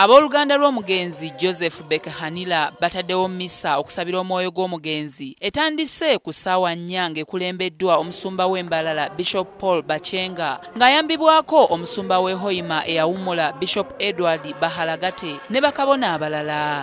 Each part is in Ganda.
Abooluganda lw'omugenzi Joseph Bekahanira bataddewo misa okusabira omwoyo gw'omugenzi etandise ku ssaawa 4 ng'ekulembeddwa omusumba w'embalala Bishop Paul Bachenga ng'ayambibwako omusumba w'e Hoima eyawummula Bishop Edward Bahalagate ne bakabona abalala.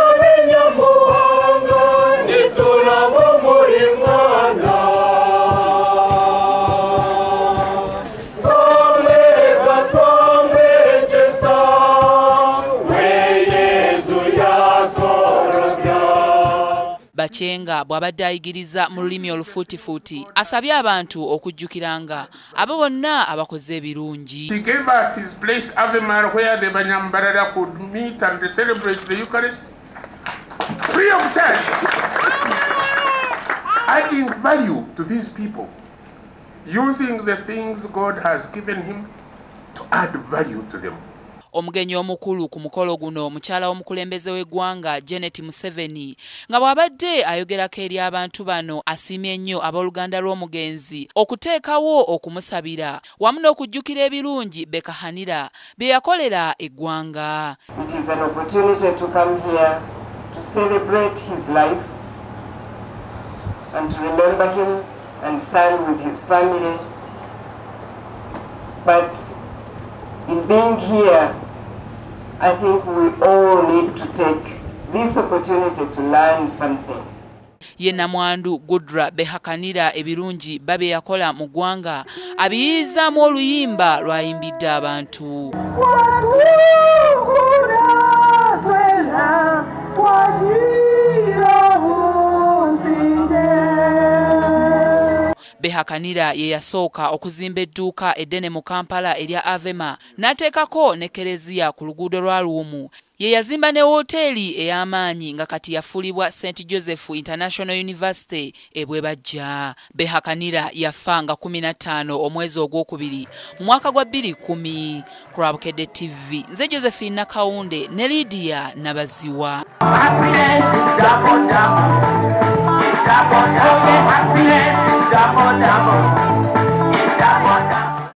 Bachenga bw'abadde ayigiriza mu lulimi olufuutifuuti asabye abantu okujjukiranga abo bonna abakoze ebirungi. He gave us his place Avemar where the Banyambarara could meet and celebrate the Eucharist free of charge, adding value to these people, using the things God has given him to add value to them. Omugenyi omukulu ku mukolo guno mukyala w'omukulembeze w'eggwanga Janet Museveni nga bw'abadde ayogerako eri abantu bano asiimye nnyo abooluganda lw'omugenzi okuteekawo okumusabira wamu n'okujjukira ebirungi Bekahanira bye yakolera eggwanga. It is an opportunity to come here to celebrate his life and to remember him and stand with his family. But in being here, I think we all need to take this opportunity to learn something. Ye namwandu Gudra Behakanira ebirungi babe yakola mu ggwanga abiyizaamu oluyimba lwayimbidde abantu. Behakanira ye yasooka okuzimba edduuka eddene mu Kampala erya Avemar n'ateekako ne Kereziya ku luguudo lwa Luumu. Ye yazimba ne wooteeri ey'amaanyi nga kati yafuulibwa St. Joseph International University e Bwebajja. Behakanira yafa nga 15 omwezi ogwokubiri mu mwaka gwa 2010. Ku Babukkedde TV nze Josephine Nakawunde ne Lydia Nabaziwa. Happiness is double, double.